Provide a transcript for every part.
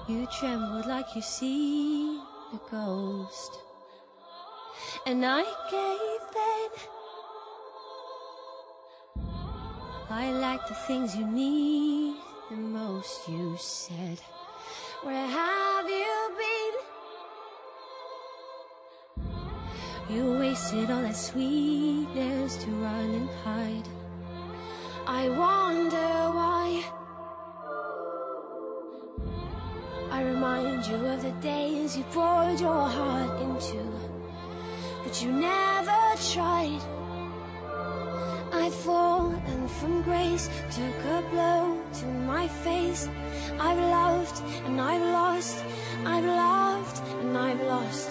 You trembled like you see a ghost, and I gave in. I like the things you need the most. You said, where have you been? You wasted all that sweetness to run and hide. I wonder why. I remind you of the days you poured your heart into, but you never tried. I've fallen from grace, took a blow to my face. I've loved and I've lost, I've loved and I've lost.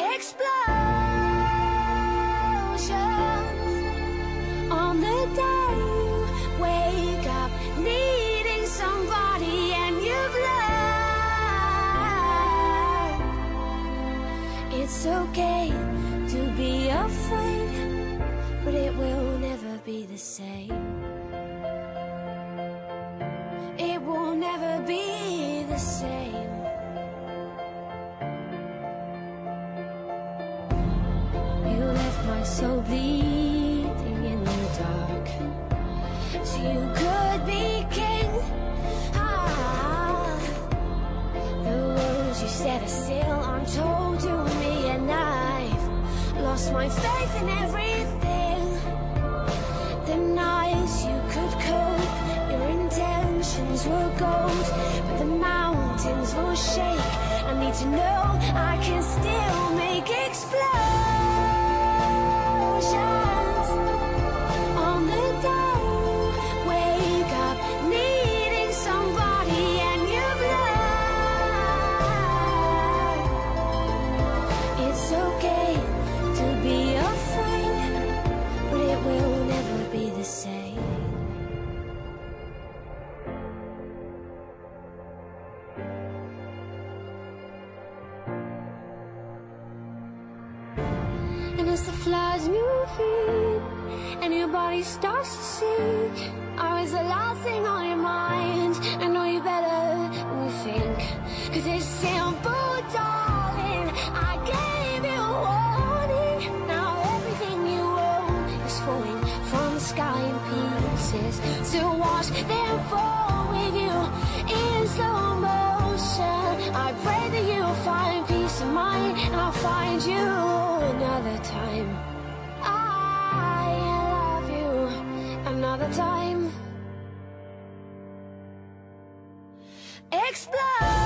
Explosions on the day you wake up needing somebody and you've learned it's okay to be afraid, but it will never be the same. It will never be the same. You left my soul bleeding in the dark, so you could be king. The words you said are still untold to me, and I've lost my faith in everything. The nights you could cope, your intentions were gold, but the mountains will shake. I need to know I can still make explosions on the day you wake up needing somebody and you've learned it's okay to be afraid, but it will never be the same. And as the floods move in and your body starts to sink, always the last thing on your mind. I know you better than you think, 'cause it's simple, darling. I gave you a warning. Now everything you own is falling from the sky in pieces, to watch them fall with you in slow motion. I pray that you'll find peace of mind, and I'll find you another time. I love you another time. Explode.